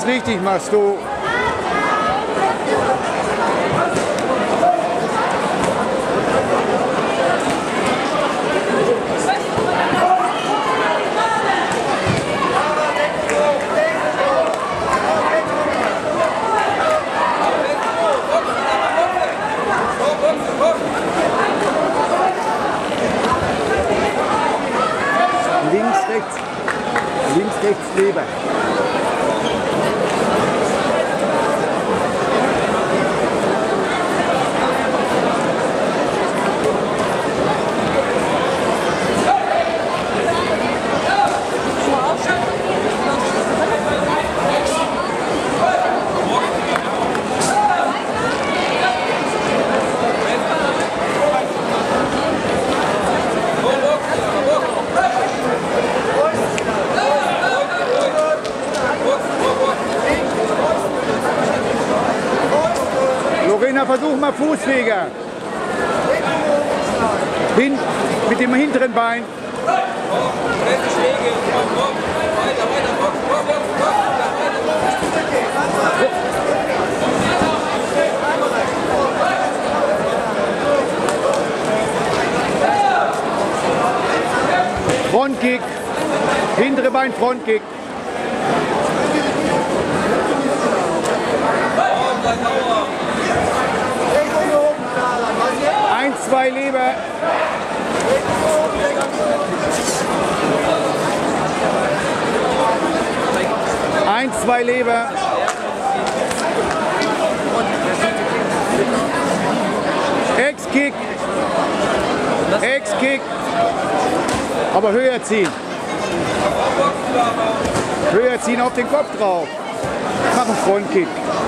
Alles richtig machst du. Links, rechts, Leber. Lorena, versuch mal Fußfeger. Mit dem hinteren Bein. Frontkick. Hintere Bein, Frontkick. 1, 2 Leber. Eins, zwei Leber. Ex-Kick. Ex-Kick. Aber höher ziehen. Höher ziehen auf den Kopf drauf. Mach einen Frontkick.